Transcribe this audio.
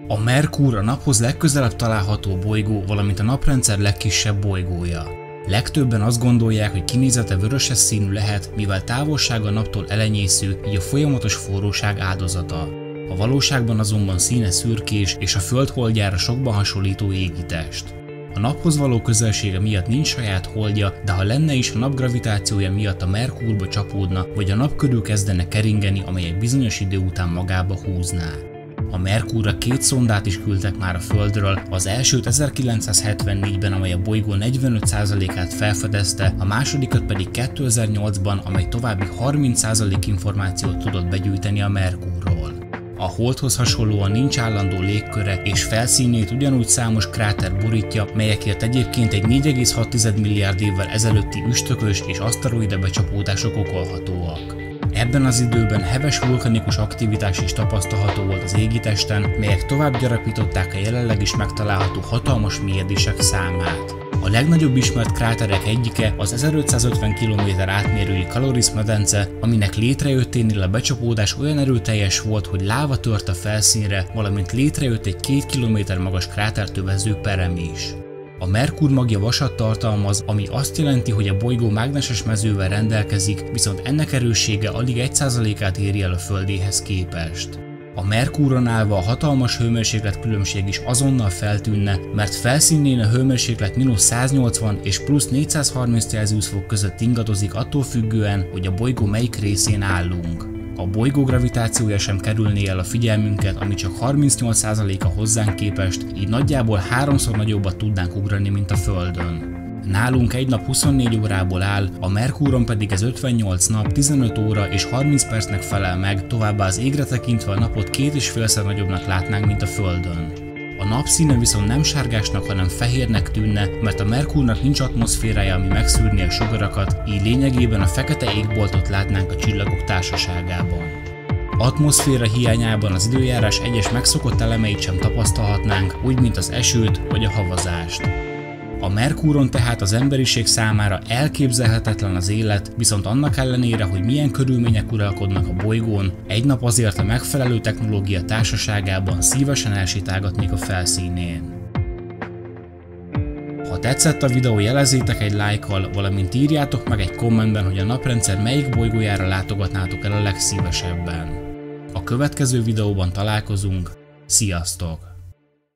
A Merkur a naphoz legközelebb található bolygó, valamint a naprendszer legkisebb bolygója. Legtöbben azt gondolják, hogy kinézete vöröses színű lehet, mivel távolsága a naptól elenyésző, így a folyamatos forróság áldozata. A valóságban azonban színe szürkés és a Föld holdjára sokban hasonlító égitest. A naphoz való közelsége miatt nincs saját holdja, de ha lenne is, a nap gravitációja miatt a Merkurba csapódna, vagy a nap körül kezdene keringeni, amely egy bizonyos idő után magába húzná. A Merkurra 2 szondát is küldtek már a Földről, az elsőt 1974-ben, amely a bolygó 45%-át felfedezte, a másodikat pedig 2008-ban, amely további 30% információt tudott begyűjteni a Merkurról. A Holdhoz hasonlóan nincs állandó légköre, és felszínét ugyanúgy számos kráter borítja, melyekért egyébként egy 4,6 milliárd évvel ezelőtti üstökös és aszteroida becsapódások okolhatóak. Ebben az időben heves vulkanikus aktivitás is tapasztalható volt az égitesten, melyek tovább gyarapították a jelenleg is megtalálható hatalmas mélyedések számát. A legnagyobb ismert kráterek egyike az 1550 km átmérőjű Caloris-medence, aminek létrejötténél a becsapódás olyan erőteljes volt, hogy láva tört a felszínre, valamint létrejött egy 2 km magas krátertövező perem is. A Merkur magja vasat tartalmaz, ami azt jelenti, hogy a bolygó mágneses mezővel rendelkezik, viszont ennek erőssége alig 1%-át éri el a Földéhez képest. A Merkuron állva a hatalmas hőmérséklet különbség is azonnal feltűnne, mert felszínén a hőmérséklet -180 és +430 Celsius fok között ingadozik attól függően, hogy a bolygó melyik részén állunk. A bolygó gravitációja sem kerülné el a figyelmünket, ami csak 38%-a hozzánk képest, így nagyjából 3-szor nagyobbat tudnánk ugrani, mint a Földön. Nálunk egy nap 24 órából áll, a Merkuron pedig ez 58 nap, 15 óra és 30 percnek felel meg, továbbá az égre tekintve a napot 2,5-szer nagyobbnak látnánk, mint a Földön. A nap színe viszont nem sárgásnak, hanem fehérnek tűnne, mert a Merkurnak nincs atmoszférája, ami megszűrné a sugarakat, így lényegében a fekete égboltot látnánk a csillagok társaságában. Atmoszféra hiányában az időjárás egyes megszokott elemeit sem tapasztalhatnánk, úgy mint az esőt vagy a havazást. A Merkuron tehát az emberiség számára elképzelhetetlen az élet, viszont annak ellenére, hogy milyen körülmények uralkodnak a bolygón, egy nap azért a megfelelő technológia társaságában szívesen elsétálgatnék a felszínén. Ha tetszett a videó, jelezzétek egy lájkkal, valamint írjátok meg egy kommentben, hogy a naprendszer melyik bolygójára látogatnátok el a legszívesebben. A következő videóban találkozunk, sziasztok!